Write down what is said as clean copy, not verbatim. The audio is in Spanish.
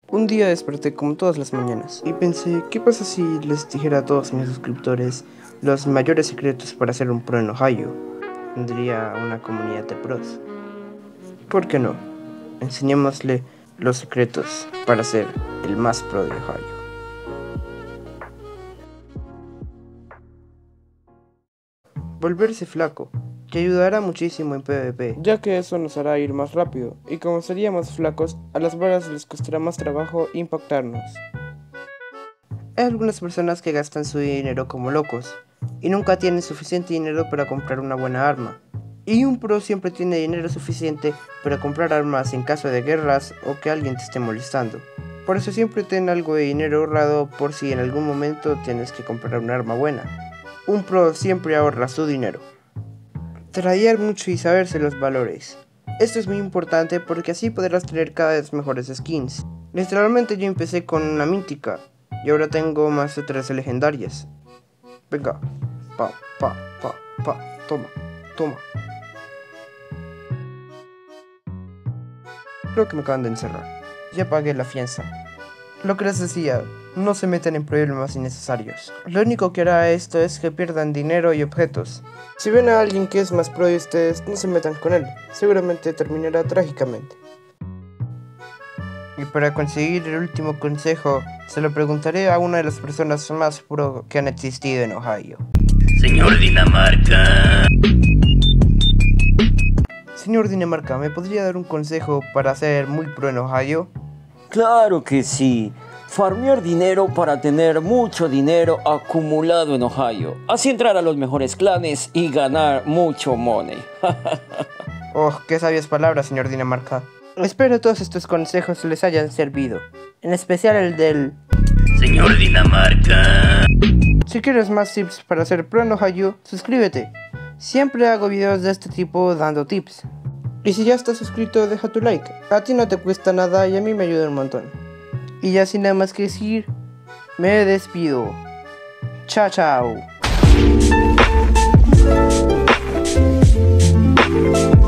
Un día desperté como todas las mañanas y pensé, ¿qué pasa si les dijera a todos mis suscriptores los mayores secretos para ser un pro en Ohio? Tendría una comunidad de pros. ¿Por qué no? Enseñémosle los secretos para ser el más pro de Ohio. Volverse flaco, que ayudará muchísimo en PvP, ya que eso nos hará ir más rápido, y como seríamos flacos, a las balas les costará más trabajo impactarnos. Hay algunas personas que gastan su dinero como locos, y nunca tienen suficiente dinero para comprar una buena arma. Y un pro siempre tiene dinero suficiente para comprar armas en caso de guerras o que alguien te esté molestando. Por eso siempre ten algo de dinero ahorrado por si en algún momento tienes que comprar una arma buena. Un pro siempre ahorra su dinero. Tradear mucho y saberse los valores. Esto es muy importante porque así podrás tener cada vez mejores skins. Literalmente yo empecé con una mítica y ahora tengo más de 13 legendarias. Venga, toma. Creo que me acaban de encerrar. Ya pagué la fianza. Lo que les decía, no se metan en problemas innecesarios. Lo único que hará esto es que pierdan dinero y objetos. Si ven a alguien que es más pro de ustedes, no se metan con él. Seguramente terminará trágicamente. Y para conseguir el último consejo, se lo preguntaré a una de las personas más pro que han existido en Ohio. Señor Dinamarca. Señor Dinamarca, ¿me podría dar un consejo para ser muy pro en Ohio? Claro que sí. Farmear dinero para tener mucho dinero acumulado en Ohio. Así entrar a los mejores clanes y ganar mucho money. Oh, qué sabias palabras, señor Dinamarca. Espero todos estos consejos les hayan servido. En especial el del... Señor Dinamarca. Si quieres más tips para ser pro en Ohio, suscríbete. Siempre hago videos de este tipo dando tips. Y si ya estás suscrito, deja tu like. A ti no te cuesta nada y a mí me ayuda un montón. Y ya sin nada más que decir, me despido. Chao.